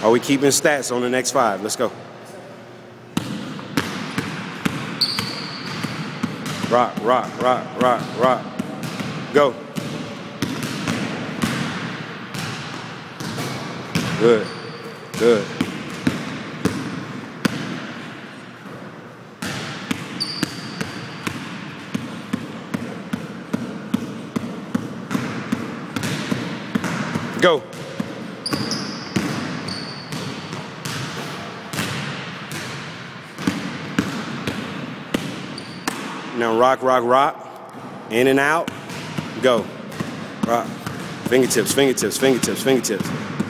Are we keeping stats on the next 5? Let's go. Rock, rock, rock, rock, rock. Go. Good, good. Go. Now rock, rock, rock. In and out. Go. Rock. Fingertips, fingertips, fingertips, fingertips.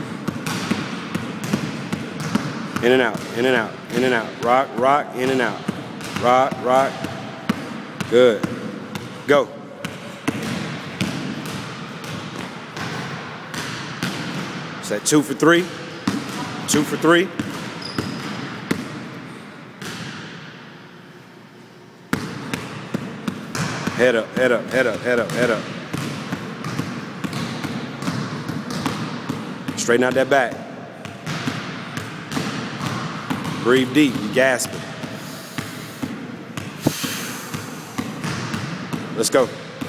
In and out, in and out, in and out. Rock, rock, in and out. Rock, rock. Good. Go. Is that 2 for 3? 2 for 3? Head up, head up, head up, head up, head up. Straighten out that back. Breathe deep, you gasping. Let's go.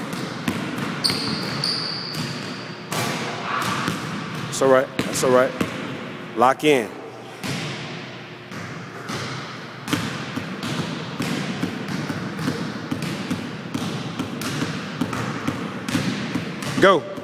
That's all right, that's all right. Lock in. Go.